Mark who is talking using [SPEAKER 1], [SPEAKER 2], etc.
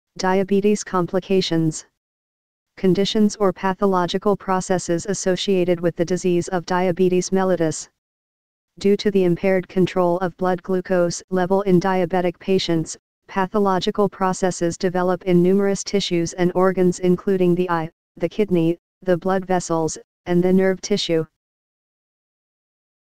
[SPEAKER 1] Diabetes complications. Conditions or pathological processes associated with the disease of diabetes mellitus. Due to the impaired control of blood glucose level in diabetic patients, pathological processes develop in numerous tissues and organs including the eye, the kidney, the blood vessels, and the nerve tissue.